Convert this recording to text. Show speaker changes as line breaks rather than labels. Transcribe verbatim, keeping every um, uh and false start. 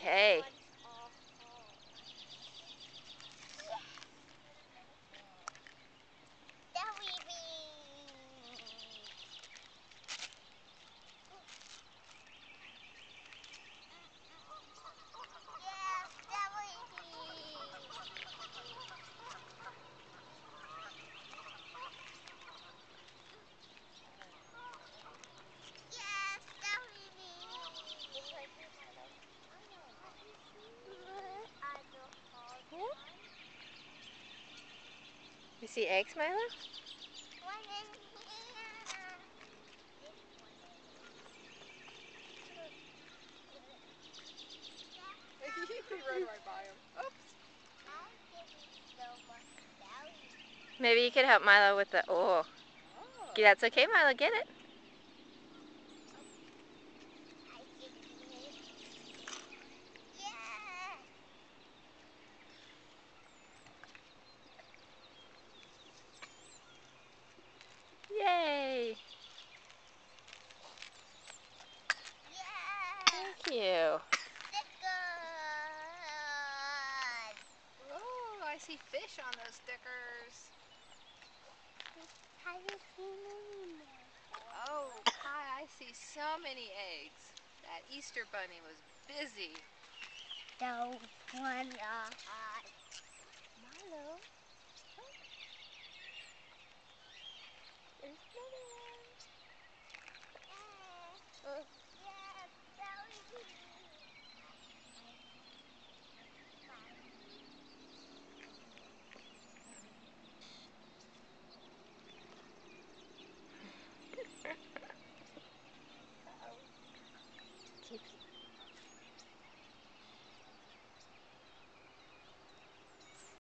Okay. You see eggs, Milo?
You rode right by him. Oops.
Maybe you could help Milo with the, oh.
Oh.
That's okay, Milo, get it. Yay. Thank you.
Oh, I see fish on those stickers. Oh, Kai, I see so many eggs. That Easter bunny was busy.
So one uh,
Milo. There's another one. Uh.